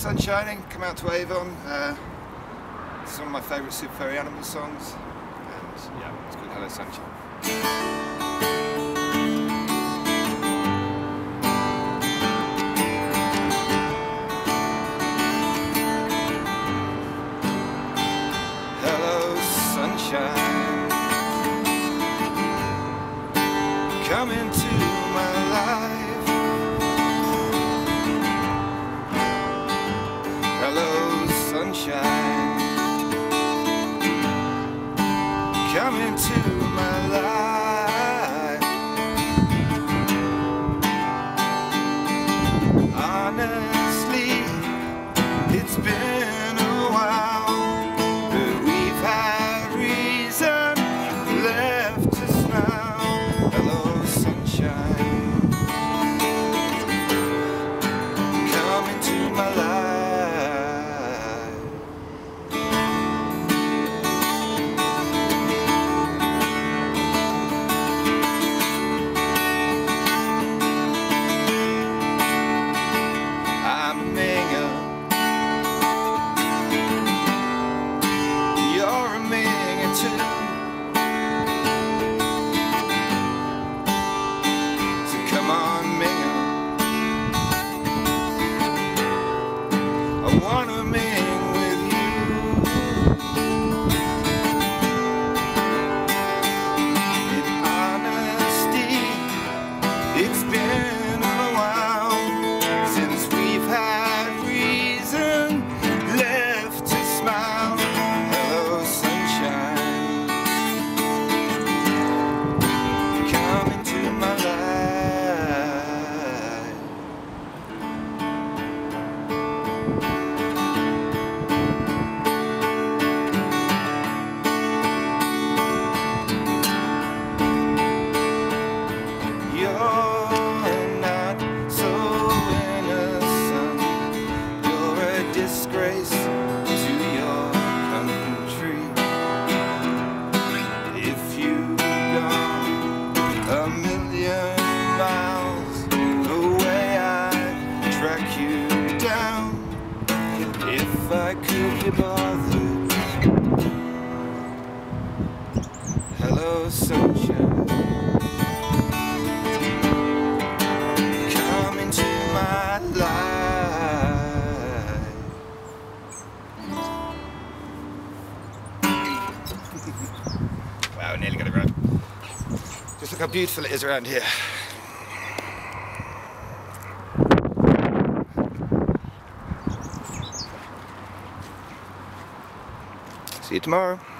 Sunshining, come out to Avon. It's one of my favourite Super Furry Animals songs, and yeah, it's called Hello Sunshine. Hello sunshine, come into my life. Hello sunshine, come into my life. Honestly, it's been a while, but we've had reason left to smile. Hello sunshine, come into my life. I'm a minger, you're a minger too. So come on minger, I wanna ming with you. In honesty, it's been a while since we've had reason left to smile. Hello sunshine, come into my life. You're not so innocent, you're a disgrace to your country. If you've gone a million miles away, I'd track you down if I could be bothered. Hello sunshine, come into my life. Wow, nearly got it right. Just look how beautiful it is around here. See you tomorrow.